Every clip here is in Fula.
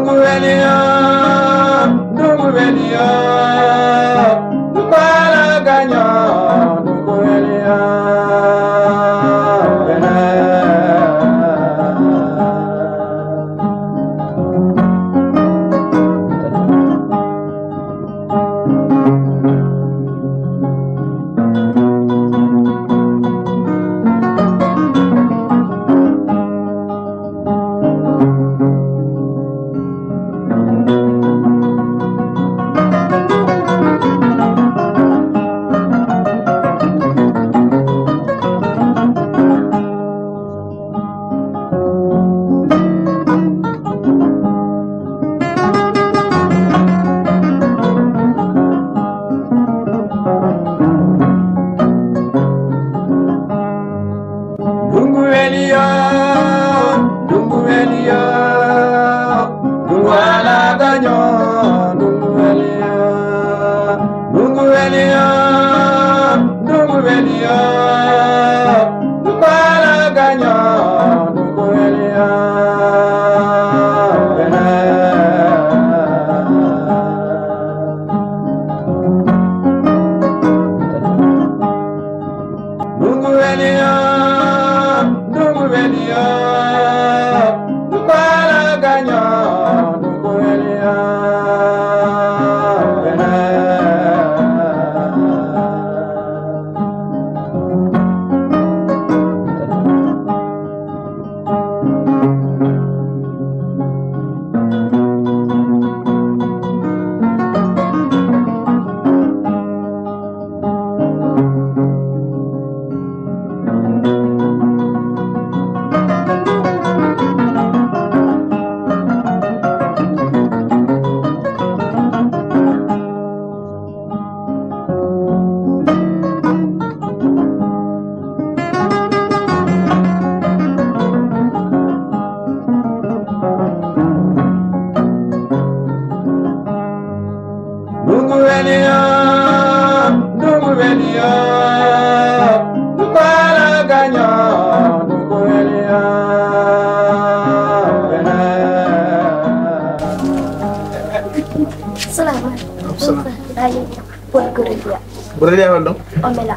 Boleh apa dong? Omela.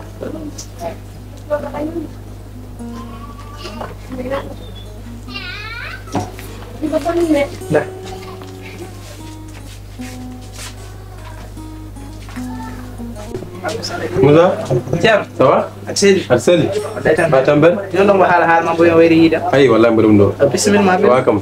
Nah. Musa? Siap. Sawa? Arseli. Arseli. Macam ber? Yo ndong hal ma boyo weri ida. Ay wallahi berum do. Bismillah ma be. Welcome.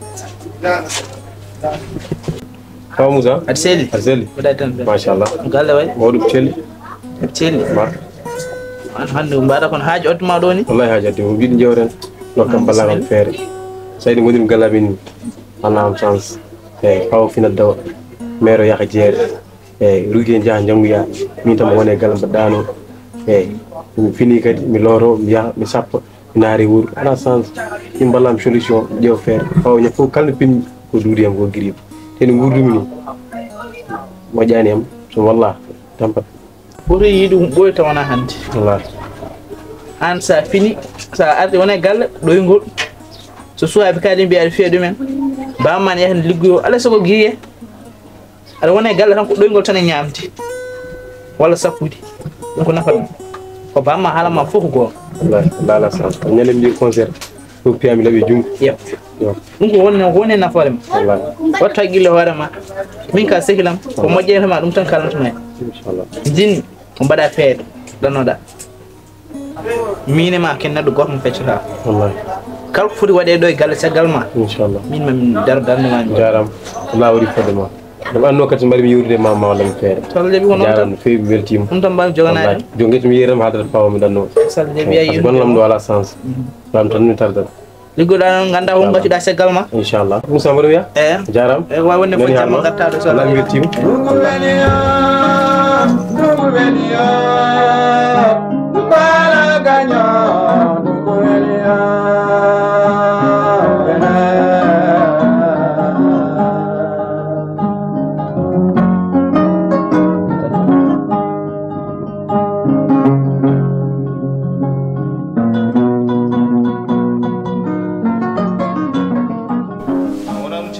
Sawa Musa? Arseli. Arseli. Wada tan. Mashallah. Galle way. Modu celi. Celi. Ba. An hande mbara kon haaji ottuma do ni. Wallahi hajati mo bidi jawren. No kam balaram fere. Saydi modim galabin ana am chance. Paw fina daw. Mero yaka jeere. Rugi jaha janguya min tam wone galam badano mi fini kadi mi loro mi ya mi sappo mi naari wur ala sans mi ballam solution jew fer faw ñe fo kalne pin ko duudi am ko girib ten wurdumi ni mo jani am so wallah tampat buri yidu boy tawana hande wallah an sa fini sa arde wona galle doygol so suwa be kadi bi ar feedu men ba man yahan liggo ala sago giye ala wona galle tan ko doygol tan ñamti wala sapudi ko nafa ko ba ma hala ma fofu go wallahi la sa ñale mi concert ko piami labe jum yep ko woni nafa wallahi watta gille hoore ma min ka sehilam ko mojjere ma dum tan kalanta may inshallah jin ko bada feede danoda mine ma kenna do goto mo feccata wallahi kal furi wade do e galle sagal ma inshallah min ma min dar darne ma jaram la wari fode ma dum anno kati mari mi yurde ma wala mi fere salde bi wonon jaram fe weltim dum tan bam jogana jonget mi yeram hadata paw mi danno salde bi ayi bon lam do ala sens lam tan mi tarda ligo da ganda hum bati da sagal ma inshallah musa maro ya jaram wa wonne fo jam gatta do so la weltim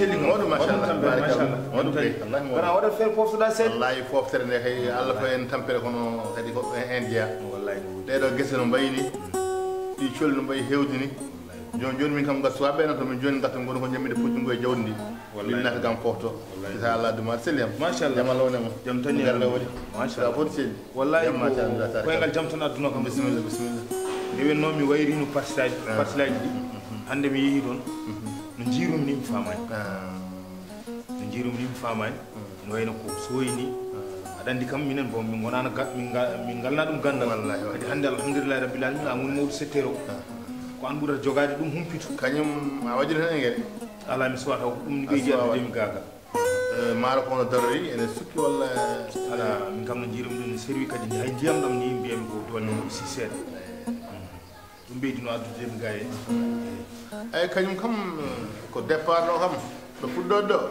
celli modu machallah barakallah modu kay wallahi kana wada fer poftuda set wallahi foftere nde kay Allah ko en tampere kono kadi ko India wallahi de do gese no bayni di ciol no bay hewdini joni min kam gattu abbe na to min joni gattu ngono ko nyamide puccu e jawdi wallahi nata gam fofto sa Allah dum selim machallah jamal wona mo jam tan galle wodi machallah foti celli wallahi ko ngal jam tan aduna kam bismillah dewe no mi wayri no pastilaji di hande mi yehi don no jirum ni mi famani no jirum ni mi famani no wayno ko soyni adandi kam minen bo min gonana min galna dum gandal wallahi kadi hande alhamdulillah rabbil alamin amun mawdu settero ko an bura jogade dum humpitu kanyum a wajir tan ngere ala mi swata ko dum ni be jadde mi gaga mara ko no darri ene sukki walla ala min kam no jirum dum serwi kadi hay ndiyam dam ni mbiyam ko don no si set dum beydino addude mi gaye ay kanyum kam ko départ no kam do fuddo do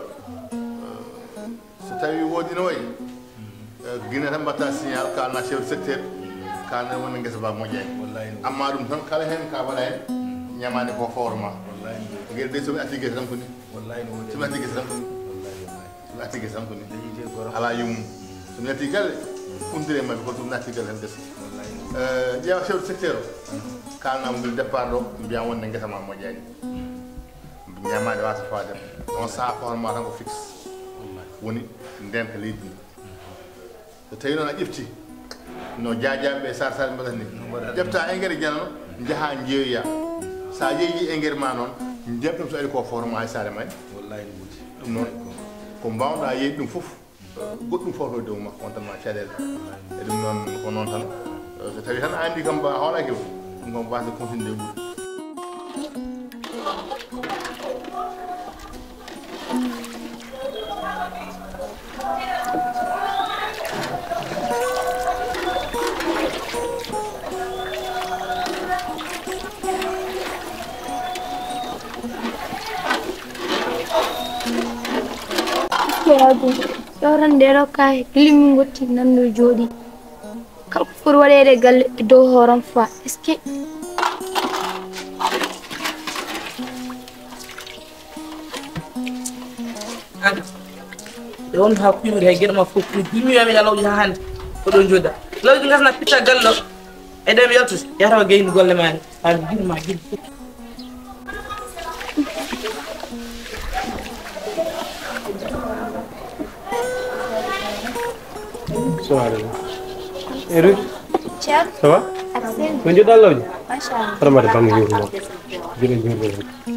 so tawi wodi no way gina tan batta signal ka na chef secteur ka na wona ngesa ba mojay wallahi amma dum tan kala hen ka wala hen nyamani ko forma wallahi ngir de so atige tan ko ni wallahi no so atige tan ko ni wallahi atige tan ko ni yite goro ala yum so atige kundire ma ko dum atige tan des ya chef secteur ka na mo départ do biya wona ngesa ma mojay nyamani wasa faade on sa forma tan ko fixe woni ndenka leydi so tawi noon a ƴefti no jaajaɓe sarsare mbaɗata ni ƴefta engrais janano jaaha jeeyoya sa yeeyi engrais ma noon jemɗum so ari ko forma hay sare may wallahi no wuti ɗum noon ko mbawɗa yeeyde ɗum fof goɗɗum fof to dow ma on tan ma caɗele e ɗum noon ko noon tan so tawi tan a andi kam ba hawlaki ɗum kam wasde continude ɓuuri Yoran dero kay limi ngotti nanno jodi kal pour wadede galle do horam fa est-ce que don ha kuyo re gena ma fokku dimi yami ya lawji hande ko don joda lawji ngasna pitta gallo e dem yaltus yaraw geyni golle mani ha girma gil Eru, Chef ça va? Axel Menjo dalawji. Mashallah Ramade bang yurmo. Jere jurmo.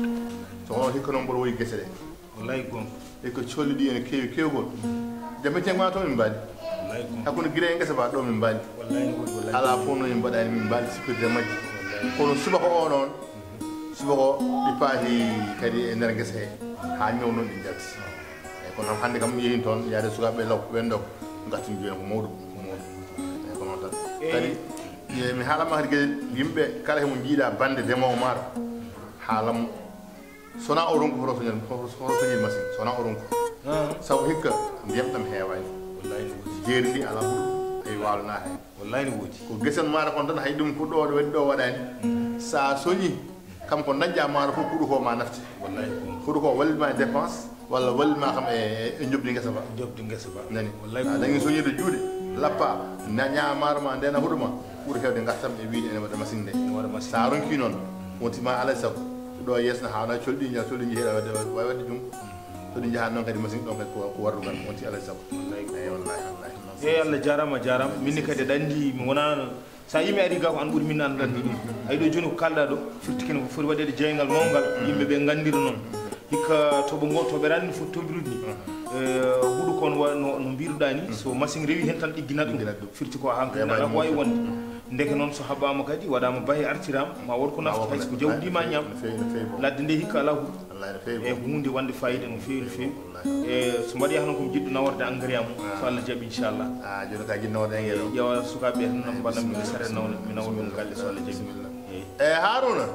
so on hikka noon mboɗo woyi gese ɗe wallahi gon e ko colli ɗi ene keewi kewgol jameteng ma to min mbaali wallahi gon hakkude guila e gesa ba ɗo min mbaali wallahi no wuti wallahi ala fof no min mbaɗani min mbaali sécurité majji kono subaka o noon subaka ɗi paati kadi e nder gesa he ha ñaw noon ɗi jalti eyyi kono hannde kam yehin toon yaade sukaɓe law ɓen ɗo gartin mbiyen ko mawɗum eyyi ko noon tan kadi mi haalama kadi gueɗe yimɓe kala hemo jiiɗa bande ndemowo maaro haalam sona o ronko hoto soñel machine sona o ronko sabu hikka ndiyam ɗam heewani wallahi no wuti jeeri ndi ala huɗo ay walna hen wallahi no wuti ko gesen maaro kon tan hay ɗum fuɗɗode waɗi ɗo waɗani sa soñi kam ko dañƴa maaro fof huɗo ko ma nafti wallahi gon huɗo ko wallima e dépense walla wallima kam e jobdi gesa ba jobdi ngesa ba nani wallahi a dañi soñide juuɗe lappa ñaa maaro ma ndena huɗo ma ɓuuri hewde gartam e wiide ene waɗa machine nde waɗa machine sa ronki noon wontima alay sago ɗo yesna hawna colɗi jaa colɗi jeeɗa wawi wadde jum so ɗi jahan noon kadi machine ɗon kadi ko warrugal wonti alay sago wallahi eyi wallahi wallahi e Allah jarama minni kadi dandi mi wona sa yimi ari ga ko an ɓuuri min andandi ɗum ay ɗo joni ko kalɗa ɗo firti kene ko foti waɗede jeygal mawgal yimɓe ɓe gandira noon hikka toɓo ngo toɓe ranni foti toɓirude ni huɗo kon no mbiruɗa ni so machine rewi hen tan ɗiggina ɗum firti ko hankkadi ala ko wawi wonde ndeke noon so haɓama kadi waɗama baahe artirama ma wonko nafta hayso ko jawdi ma ñam ladde nde hikka ala huɗo e ko hunde wande fayida no fewi no fewi e so mbaɗi hano komi jiɗɗo naworde engrais am so Allah jaaɓi inchallah joni ka jiɗ naworde engrais o ƴewa sukaɓe tan mbaɗanmi ɓe sare nawde mi nawda ɗum galle so Allah jaaɓi eyi Haruna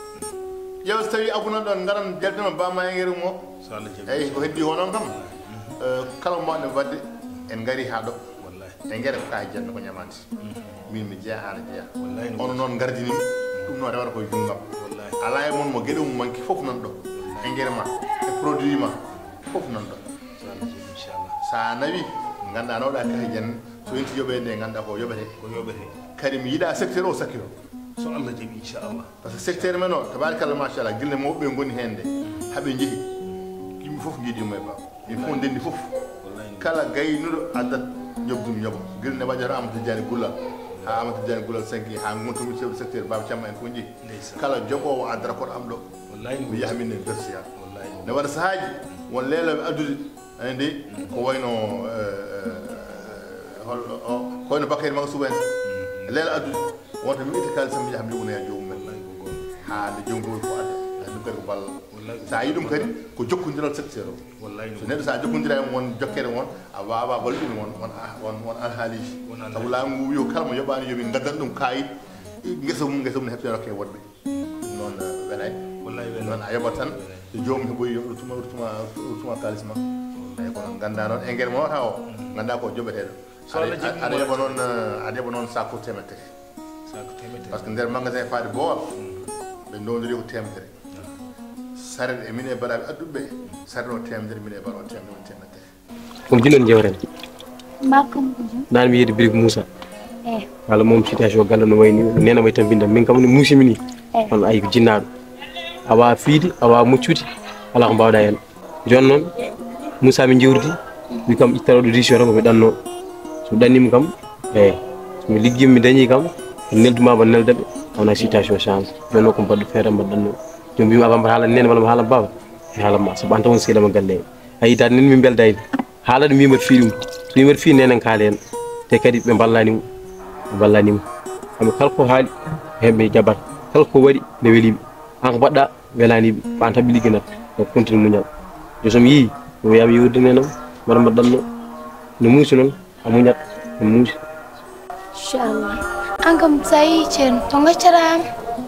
ƴeew so tawi abunan ɗon garan jaltima bamma engrais mo so Allah jaaɓi eyyi ko heddi honon kam kala mbaɗne wadde en gari ha ɗo wallahi engrais ko ka janno ko ñamande min mi jeeya haala jeeya wallahi ono noon gardinimi ɗum noon rewata koye junggam wallahi ala e mon mo gueɗe mum manki fof nan ɗo engrais ma e produit ma fof non ɗon inchallah sa nawi ganduɗa nawɗa kahe jen so yonti yoɓede nde ganduɗa ko yoɓete kadi mi yiiɗa secteur o sakkiro so Allah jaɓi inchallah par ce que secteur men o tabarikalla machallah guilne mawɓe goni hen nde haaɓe jeehi yimɓe fof jiiɗimo e baba yimɓe fof ndendi fof kala gaynuɗo addat ñobdum ñoɓo guilne waɗata amadou diani gullal ha amadou diani gullal 5 ha gontomi chef de secteur baba camma en fof jeehi kala joɓowo addata koto am ɗo mi yaha min e bersiya ne waɗa sahaji won leeloɓe addude andi ko wayno ko wayno bakary maga suba en leelo addude wonto mi itti kalis mi yaha mi yoɓonoya jomumen ha nde joom ko adda ɗum kadi ko ballal sa yi ɗum kadi ko jokkodiral secteur o so neɗɗo sa jokkodira e won jokkere won a wawa walluɗum won alhaaliji saabu laamu ngu wiyo kala mo yoɓani yomi gaddan ɗum kayit guesa mum ne heɓte rokke woɗɓe noon welay noon a yoɓat tan so joomum heɓoyi yo rutuma kalis ma eyi kono ganda noon engrais mo wata o ganda ko joɓeteɗo aɗa yoɓa noon sac pour temettete par ce que nder magasin faade boowal ɓe dondiri ko temedere saret e min e baɗaɓe adduɓe saret o temedere min e baɗa o temedere kono jinon jewren makam nane mi yiide biri ko Moussa walla moom situation galle no wayni nena way tan bindam min kam no muusimi ni on ayi ko jinnaɗo a wawa fiide a wawa muccude ala ko mbawɗa hen joni noon Moussa mi jewrdi wi kam ittaɗoɗo décision tan komi ɗanno so ɗannima kam eyi somi liggima mi dañi kam neldumama neldaɓe wona situation change joni noon ko mbaɗɗo feere mbaɗɗanno joni mbima abamba haalani nene walla mi haalan baba mi haalanma saabu an tan woni seeɗama galle he a yitade nene min beldayni haalade mbimat fi ɗum so wimat fi nenen kaala hen te kadi ɓe ballanimo kamɓe kala ko haali heɓe jaɓata kala ko waɗi nde welima an ko mbaɗɗa welaniɓe ko an tan ɓe ligganata ko continue muñal jo somi yii mi wiyama yiwde nenam mbaɗa mbaɗɗanno no muusi noon a muñat no muusi inchallah an kam sa yi ceerno to gaccatama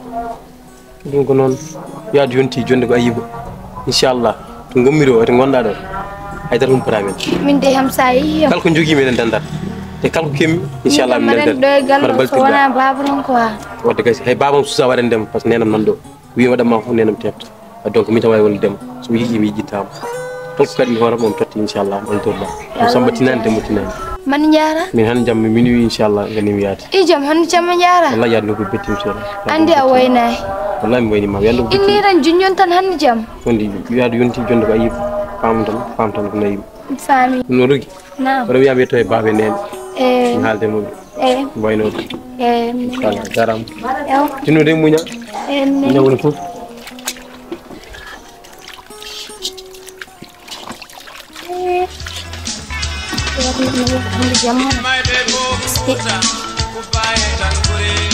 ɗum ko noon yaade yonti jonde ko ayiba inchallah to gammiri o to gonɗa ɗo haydara humpata men min de ham sa yi kala ko jogui meɗen dandata te kala ko kemmi inchallah mi minen ɗo e gallo so wona baba noon ko ha wadde gasi hay babam susa waɗan ndema par ce que nenam nan ɗo wi waɗanma fof nenam tefta donc min tan wawi wonde ndema somi yiiɗi mi yiƴƴittama holko kadi mi hoorata momi totti inchallah on torɗa mi samba tinani demo tinani man jara min han jamma minuit inchallah ganimi yaade i jam hande jamma jara wallahi yaade noko betti inchallah andi a waynayi wallahi mi waynima yande ko betti inni tan junjon tan hande jam fondi yaade yonti jonde ko ayiba fam tan ko nayiba fami no rugi nam oɗo wiyama yetto e baabe nene mi haalde moɓe waynode inchallah jarama tinnude muña ñawne fof Jamma. My baby, Kuba, Kuba,